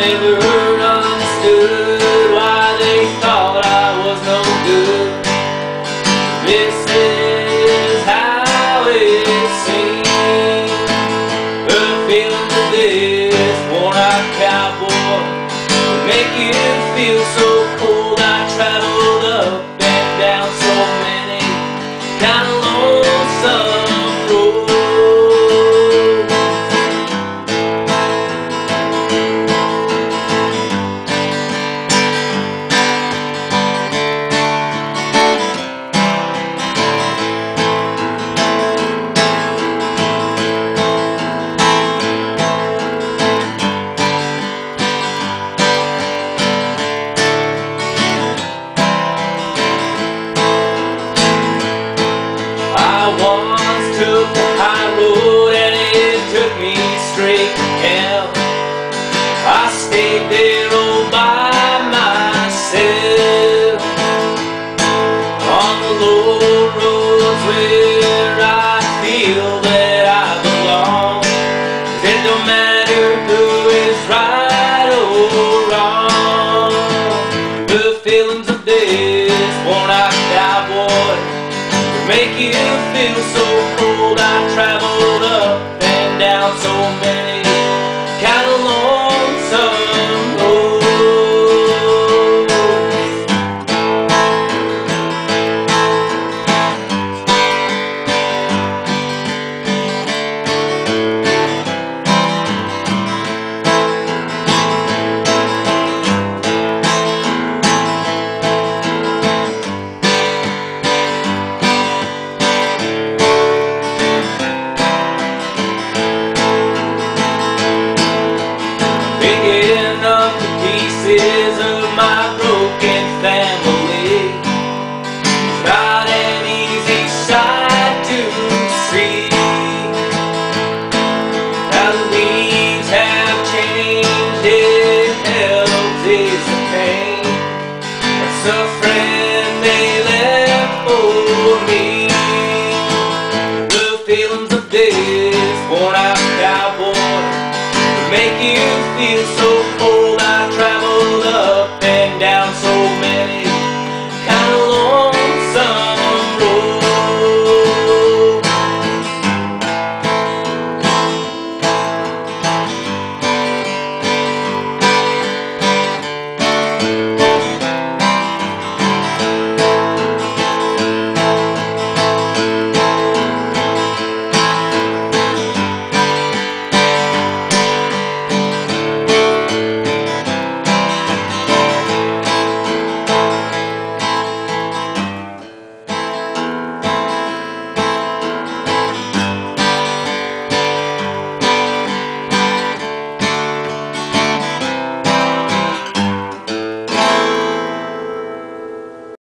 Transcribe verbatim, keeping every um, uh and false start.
never understood why they thought I was no good. This is how it seems. The feelings of this worn-out cowboy make you feel so cold. I traveled up and down so many kind of lonesome roads. Took the high road and it took me straight to hell. I stayed there all by myself on the low roads where I feel that I belong. It don't matter who is right or wrong. The feelings of this worn-out cowboy make you feel so cold. I traveled up and down so many kind of lonesome roads. Picking up the pieces of my broken family, not an easy sight to see. How the leaves have changed, it helps ease the pain. That's a friend they left for me. The feelings of this worn-out cowboy make you